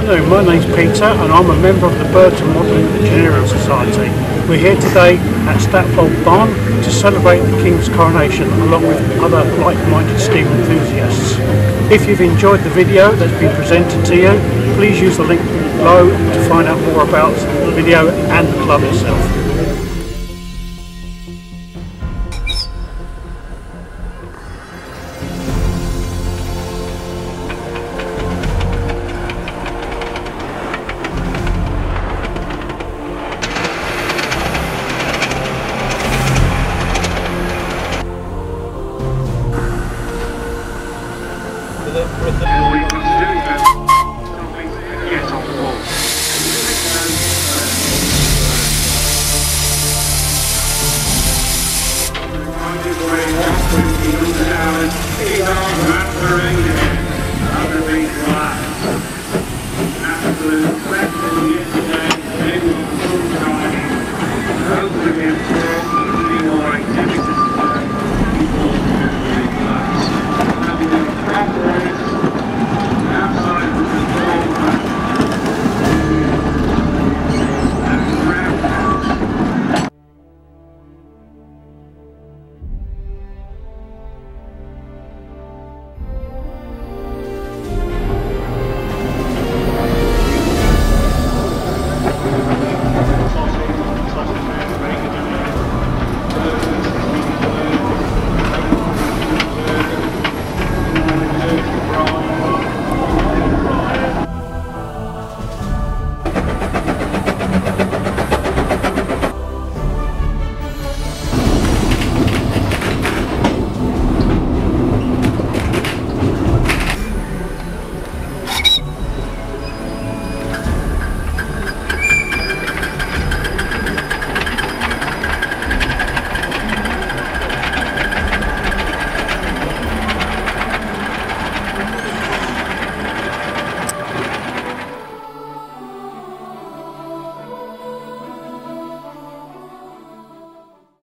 afternoon, my name's Peter and I'm a member of the Birds and Modelling Engineering Society. We're here today at Statfold Barn to celebrate the King's coronation along with other like-minded steam enthusiasts. If you've enjoyed the video that's been presented to you, please use the link below to find out more about the video and the club itself. And we must do that. Something get off the wall. He's our mastering